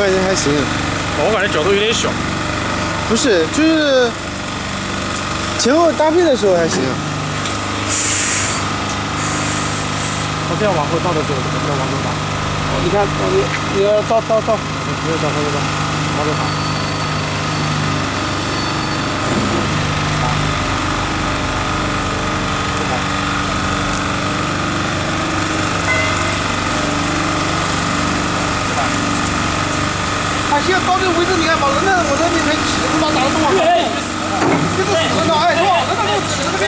感觉还行。 我感觉角度有点小。 不是，就是前后搭配的时候还行。 我这样往后倒的时候，怎么能往后倒？你看，你要倒，没有倒，往后倒。 他现在到这个位置，你看把人在我这边起，他妈打得多好，这个死了，哎，往人那给我起了个。